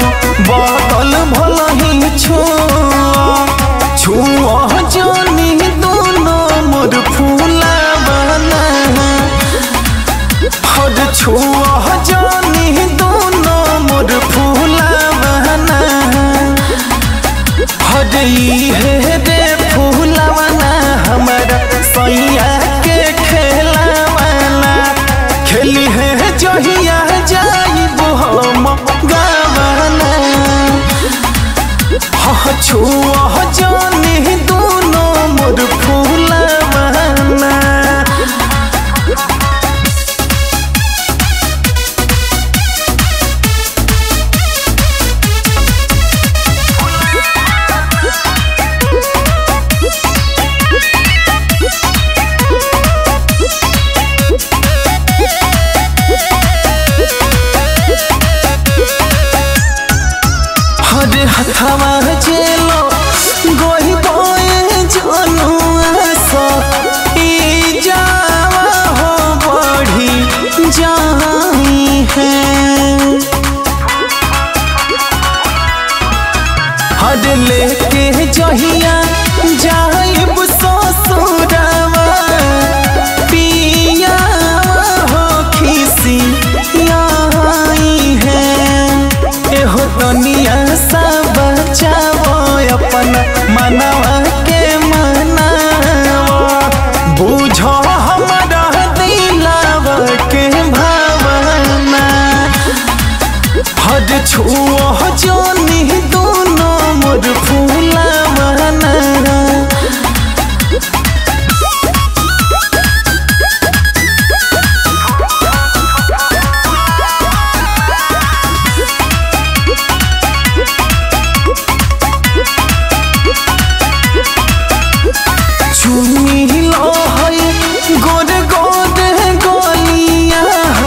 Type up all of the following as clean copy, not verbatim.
बदल भल ही छुआ जानी दोनों मोर फूला बना हर छुआ जानी दोनों मोर फूला बना हर हे रे फूला बना हमारा सैया के खेला वाला खेली है जहिया जाइब हम गावना छुआ जानी दोनों मोर फूला बना। हरे हथवा चलो गोही बोए जनुआ सो ई जावा हो बढ़ी जाई है हरे लेके जहिया जाइब ससुरवा पिया हो खिसी आई है एहो दुनिया सब बचावो अपन मनवा के मनावा बुझो हमारा दिलावा के भावना हर छुआ जानी दोनों मोर फूला बना। गोद गोद गोलिया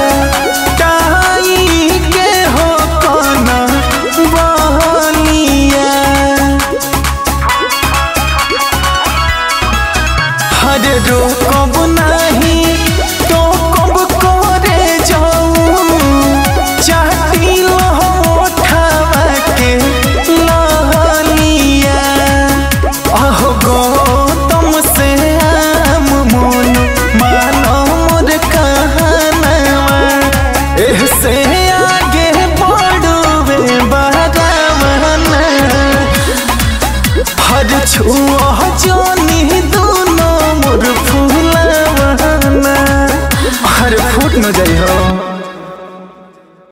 टाई के हो काना बलिया हर रोकब नहीं तो कब करे जाऊं चाहती उठावा के लहलिया अहो गौतम से से आगे बढ़वे बरावना हर छुआ जानी दोनों मोर फूला बना हर फूट न जाई हो।